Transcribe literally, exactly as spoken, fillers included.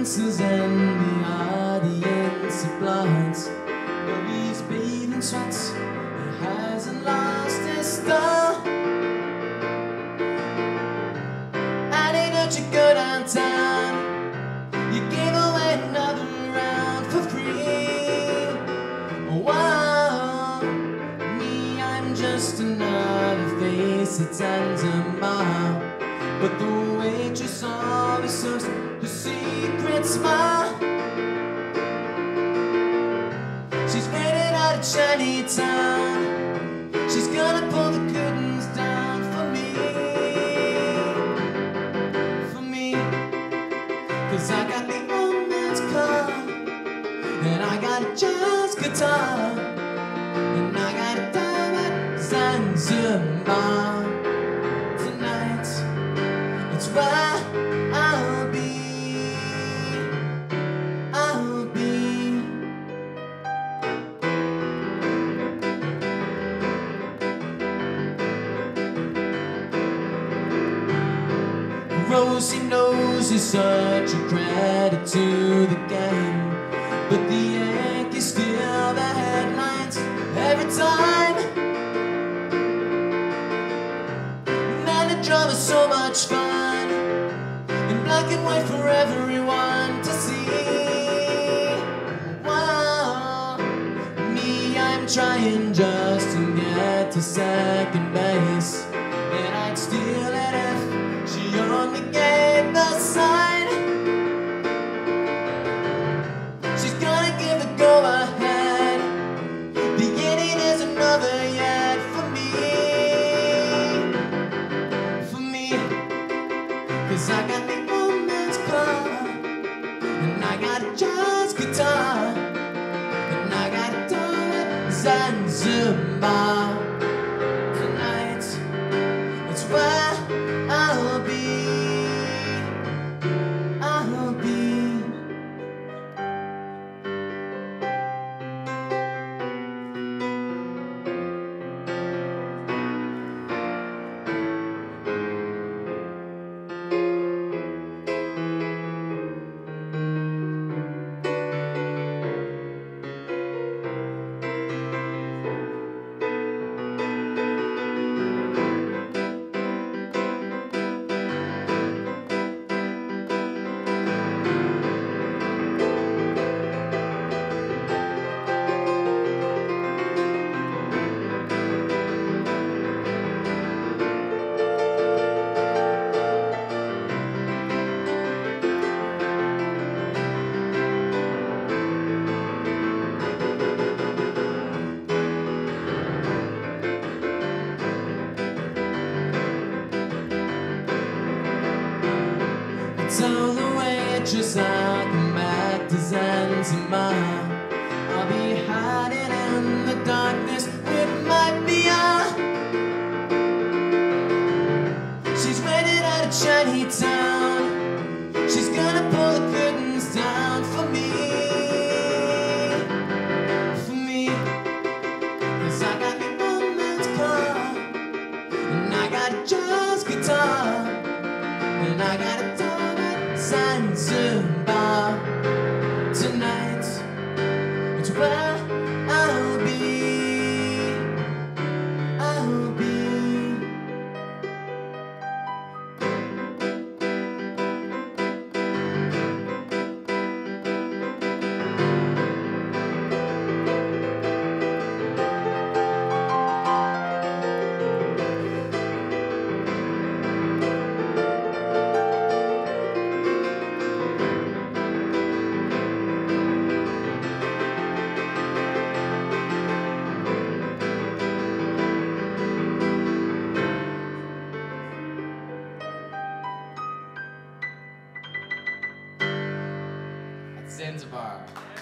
dancers and the audience applauds. Though he's bathed in sweat, he hasn't lost his style. I didn't let you go downtown. You gave away another round for free. Wow, me, I'm just another face that's under mile. But the waitress always serves her secret smile. She's waiting out of Chinatown. She's gonna pull the curtains down for me. For me. Cause I got the old man's car, and I got a jazz guitar, and I got a dime at Zanzibar. Tonight, it's where I'll be. I'll be. Rosie knows is such a credit to the game, but the Yankees steal the headlines every time. Man, the drama's so much fun, in black and white for everyone to see. Wow, me, I'm trying just to get to second base, and I'd steal it if she only gave the sign. She's gonna give the go-ahead. The inning is another yet for me. For me. Cause I got the old man's car, and I got a jazz guitar, and I got a dime at Zanzibar. Tonight, it's where I'll be. I'll be. Tell the waitress I'll come back to Zanzibar. I'll be hiding in the darkness with my beer. She's waiting out of Chinatown. She's gonna pull the curtains down for me. For me. Cause I got the old man's car, and I got a jazz guitar, and I got a Zanzibar. Tonight, it's where I'll be. I'll be. Zanzibar.